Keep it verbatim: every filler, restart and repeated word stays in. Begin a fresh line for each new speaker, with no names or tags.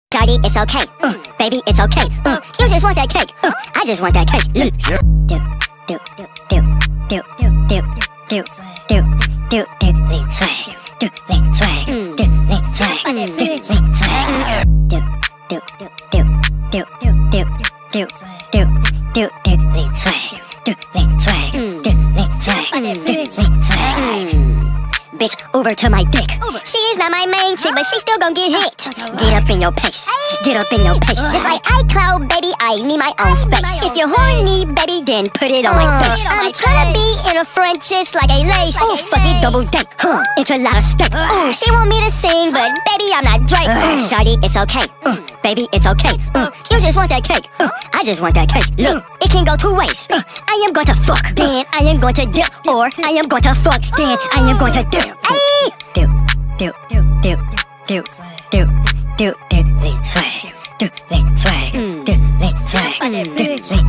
Shawty, it's okay, uh, baby, it's okay. Uh, you just want that cake, uh, I just want that cake. Look, do, do, do, do, do, do, do, do, do, do, do, swag, do, do, swag, do, do, swag, do, do, swag, do, do, do, do, do, do, do, do, do, do, do, swag, do, do, swag, do, do, swag, do, do, swag. Bitch, Uber to my dick. Uber. She is not my main chick, but she still gon' get hit. Get up in your pace, get up in your pace. Just like iCloud, baby, I need my own space. If you're horny, baby, then put it on my face. I'm tryna be in a Frenchess like a lace. Ooh, fuck it, double date, huh, into a lot of steak. Ooh, she want me to sing, but baby, I'm not Drake. Uh, Shawty, it's okay, uh, baby, it's okay. Uh, you just want that cake, uh, I just want that cake. Look, it can go two ways. Uh, I am going to fuck, then I am going to dip, or I am going to fuck, then I am going to dip. Ay! Do, do, do, do, do, do, do, do, swag, do, swag, do, swag, do,